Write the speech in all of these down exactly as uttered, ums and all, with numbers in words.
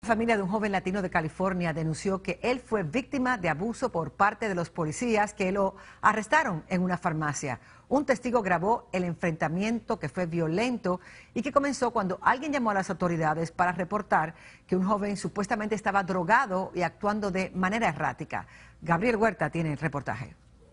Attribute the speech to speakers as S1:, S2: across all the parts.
S1: La familia de un joven latino de California denunció que él fue víctima de abuso por parte de los policías que lo arrestaron en una farmacia. Un testigo grabó el enfrentamiento, que fue violento y que comenzó cuando alguien llamó a las autoridades para reportar que un joven supuestamente estaba drogado y actuando de manera errática. Gabriel Huerta tiene el reportaje.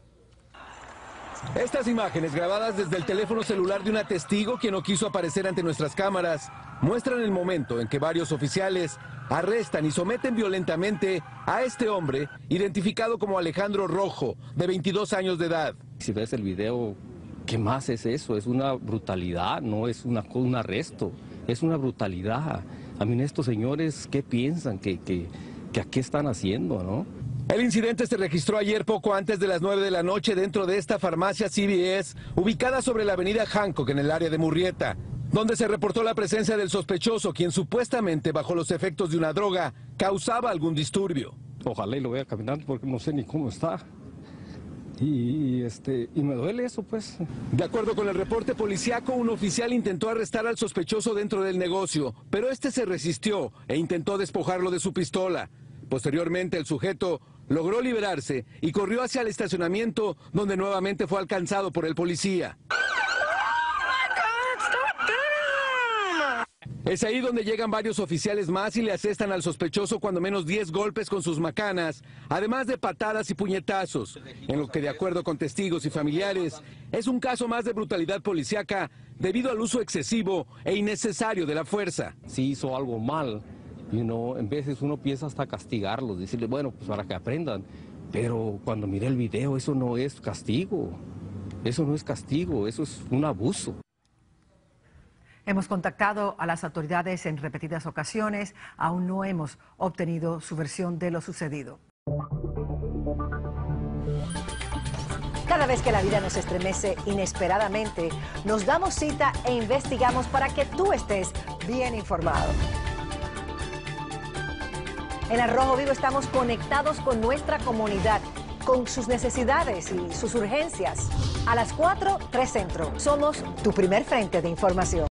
S2: Estas imágenes, grabadas desde el teléfono celular de una testigo que no quiso aparecer ante nuestras cámaras, muestran el momento en que varios oficiales arrestan y someten violentamente a este hombre, identificado como Alejandro Rojo, de veintidós años de edad.
S3: Si ves el video, ¿qué más es eso? Es una brutalidad, no es una, un arresto, es una brutalidad. A mí estos señores, ¿qué piensan? ¿Qué, qué, qué, qué están haciendo, no?
S2: El incidente se registró ayer poco antes de las nueve de la noche dentro de esta farmacia C V S, ubicada sobre la avenida Hancock en el área de Murrieta, donde se reportó la presencia del sospechoso, quien supuestamente bajo los efectos de una droga causaba algún disturbio.
S3: Ojalá y lo vea caminando porque no sé ni cómo está. Y, este, y me duele eso, pues.
S2: De acuerdo con el reporte policiaco, un oficial intentó arrestar al sospechoso dentro del negocio, pero este se resistió e intentó despojarlo de su pistola. Posteriormente, el sujeto logró liberarse y corrió hacia el estacionamiento, donde nuevamente fue alcanzado por el policía. Es ahí donde llegan varios oficiales más y le asestan al sospechoso cuando menos diez golpes con sus macanas, además de patadas y puñetazos, en lo que, de acuerdo con testigos y familiares, es un caso más de brutalidad policíaca debido al uso excesivo e innecesario de la fuerza.
S3: Si hizo algo mal, you know, en veces uno piensa hasta castigarlos, decirles, bueno, pues para que aprendan, pero cuando miré el video, eso no es castigo, eso no es castigo, eso es un abuso.
S1: Hemos contactado a las autoridades en repetidas ocasiones, aún no hemos obtenido su versión de lo sucedido. Cada vez que la vida nos estremece inesperadamente, nos damos cita e investigamos para que tú estés bien informado. En Al Rojo Vivo estamos conectados con nuestra comunidad, con sus necesidades y sus urgencias. A las cuatro, tres Centro. Somos tu primer frente de información.